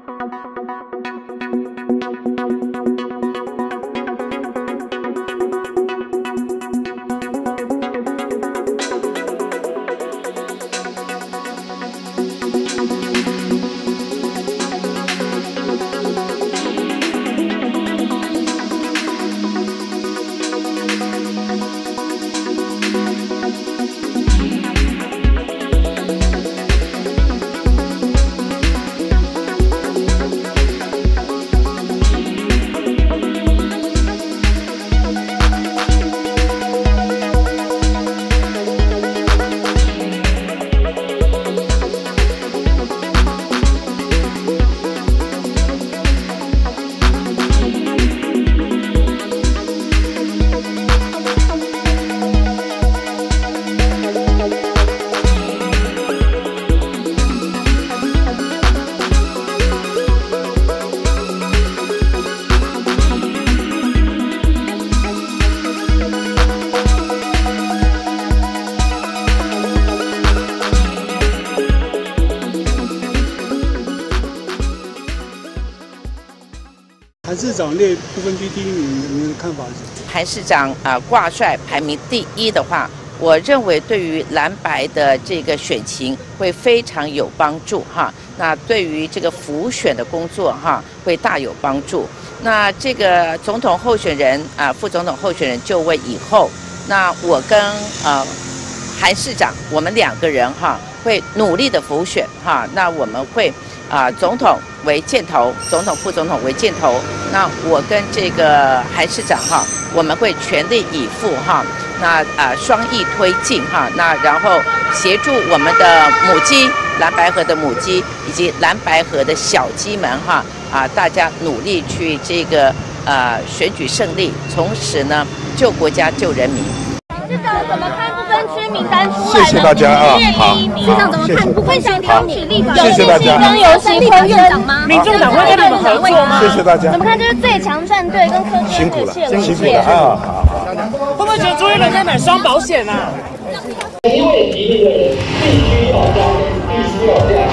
韩市长列不分区第1名，你的看法是什么？ 韩市长挂帅排名第1的话，我认为对于蓝白的这个选情会非常有帮助哈。那对于这个辅选的工作哈，会大有帮助。那这个总统候选人副总统候选人就位以后，那我跟韩市长我们2个人哈，会努力的辅选哈。那我们会总统为箭头，总统副总统为箭头。那我跟这个韩市长哈，我们会全力以赴哈。那双翼推进哈。那然后协助我们的母鸡蓝白河的母鸡以及蓝白河的小鸡们哈大家努力去这个选举胜利，同时呢救国家救人民。 市长怎么看不分区名单出来？ 谢谢大家啊，好， 市长怎么看不分区挑起立法？ 谢谢大家。 跟游锡堃院长吗？ 民众党会跟你们合作吗？ 谢谢大家。 怎么看？就是最强战队跟柯辛苦了，辛苦了了啊！好。 会不会觉得朱立伦在买双保险啊？ 因为提名的人必须要加，必须要这样。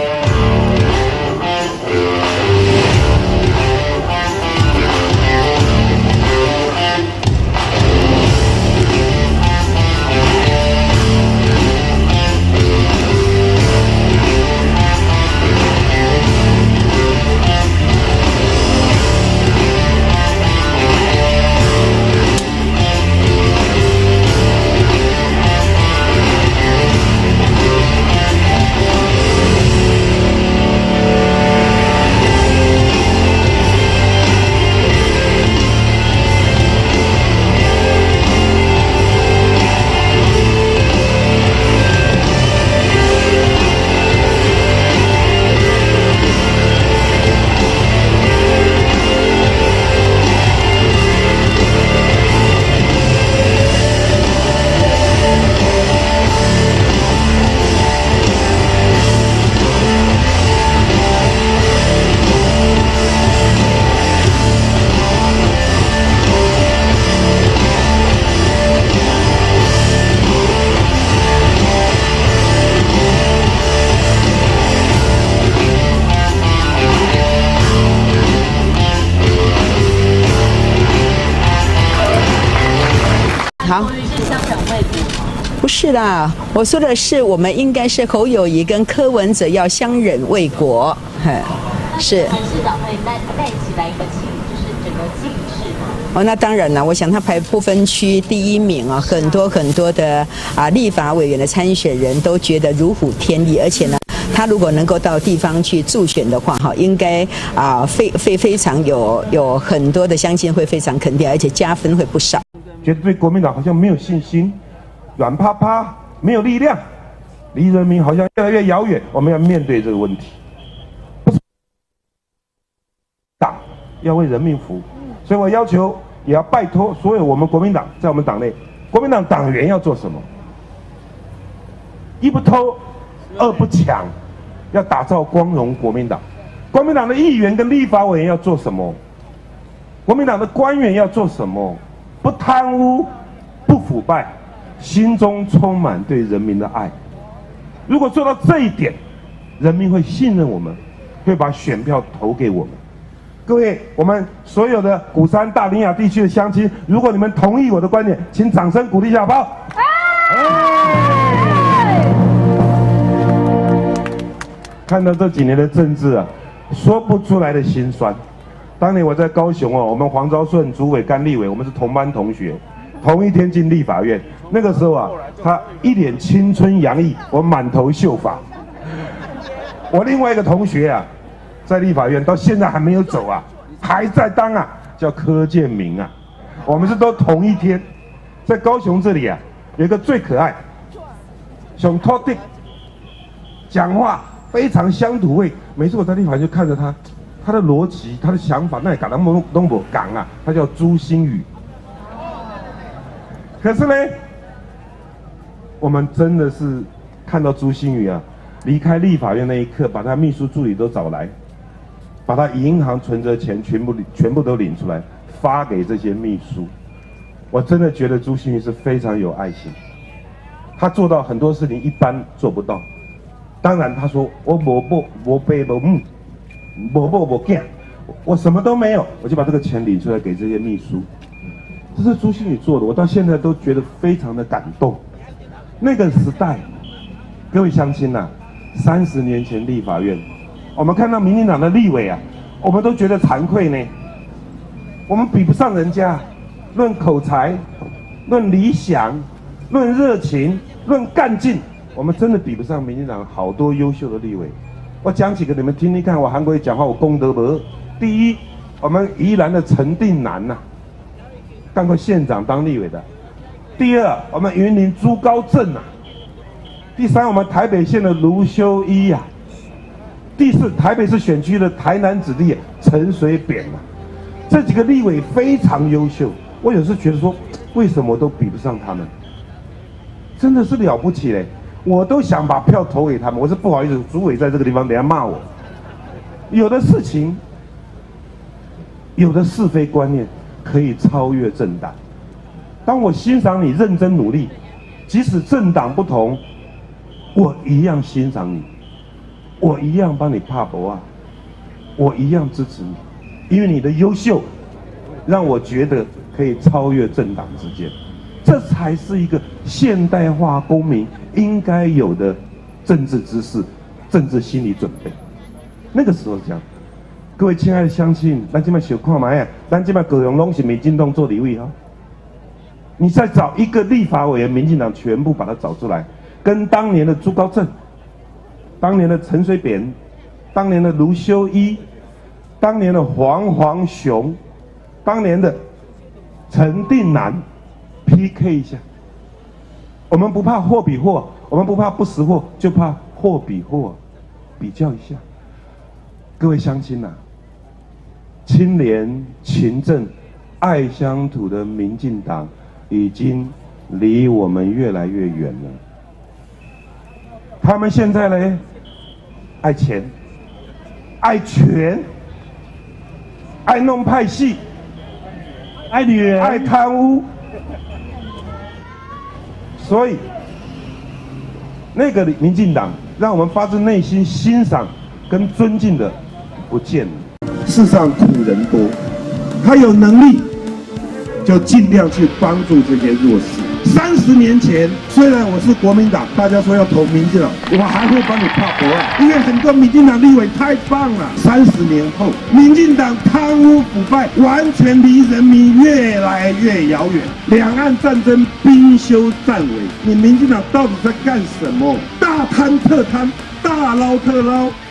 好，不是啦，我说的是我们应该是侯友宜跟柯文哲要相忍为国，是。韩市长会带起来一个就是整个气势吗？哦，那当然了，我想他排不分区第1名啊，很多的立法委员的参选人都觉得如虎添翼，而且呢，他如果能够到地方去助选的话，应该非常有很多的乡亲会非常肯定，而且加分会不少。 觉得对国民党好像没有信心，软趴趴，没有力量，离人民好像越来越遥远。我们要面对这个问题，不是党要为人民服务，所以我要求也要拜托所有我们国民党在我们党内，国民党党员要做什么？1不偷，2不抢，要打造光荣国民党。国民党的议员跟立法委员要做什么？国民党的官员要做什么？不贪污，不腐败，心中充满对人民的爱。如果做到这一点，人民会信任我们， 会把选票投给我们。各位，我们所有的鼓山大林雅地区的乡亲，如果你们同意我的观点，请掌声鼓励一下，好不好？看到这几年的政治啊，说不出来的辛酸。当年我在高雄哦，我们黄昭顺、主委、甘立伟，我们是同班同学，同一天进立法院。那个时候啊，他一脸青春洋溢，我满头秀发。我另外一个同学啊，在立法院到现在还没有走啊，还在当啊，叫柯建明啊。我们是都同一天，在高雄这里啊，有一个最可爱，熊托地，讲话非常乡土味。每次我在立法院就看着他，他的逻辑、他的想法，那也讲到东北港啊，他叫朱新宇。可是呢，我们真的是看到朱新宇啊，离开立法院那一刻，把他秘书助理都找来，把他银行存折钱全部都领出来，发给这些秘书。我真的觉得朱新宇是非常有爱心，他做到很多事情一般做不到。当然，他说我没背没干，我什么都没有，我就把这个钱领出来给这些秘书。这是朱新宇做的，我到现在都觉得非常的感动。那个时代，各位乡亲呐，30年前立法院，我们看到民进党的立委啊，我们都觉得惭愧呢。我们比不上人家，论口才，论理想，论热情，论干劲，我们真的比不上民进党好多优秀的立委。我讲几个你们听听看，我韩国瑜讲话我功德无。第一，我们宜兰的陈定南呐，当过县长当立委的。第二，我们云林朱高正啊。第三，我们台北县的卢修一啊。第四，台北市选区的台南子弟陈水扁啊。这几个立委非常优秀，我有时觉得说，为什么都比不上他们？真的是了不起嘞！我都想把票投给他们，我是不好意思，主委在这个地方等下骂我。有的事情，有的是非观念可以超越政党。当我欣赏你认真努力，即使政党不同，我一样欣赏你，我一样帮你拍搏啊，我一样支持你，因为你的优秀，让我觉得可以超越政党之间。这才是一个现代化公民应该有的政治知识、政治心理准备。那个时候这样，各位亲爱的乡亲，咱今麦小看嘛呀，咱今麦高雄拢是民进党做立委哈。你再找一个立法委员，民进党全部把他找出来，跟当年的朱高正、当年的陈水扁、当年的卢修一、当年的黄雄、当年的陈定南 PK 一下。我们不怕货比货，我们不怕不识货，就怕货比货，比较一下。各位乡亲呐，清廉、勤政、爱乡土的民进党已经离我们越来越远了。他们现在呢，爱钱、爱权、爱弄派系、 爱女人、 爱贪污，所以那个民进党让我们发自内心欣赏跟尊敬的不见了。世上苦人多，他有能力就尽量去帮助这些弱势。30年前，虽然我是国民党，大家说要投民进党，我还会帮你怕国案，因为很多民进党立委太棒了。30年后，民进党贪污腐败，完全离人民越来越遥远。两岸战争兵修战尾，你民进党到底在干什么？大贪特贪，大捞特捞。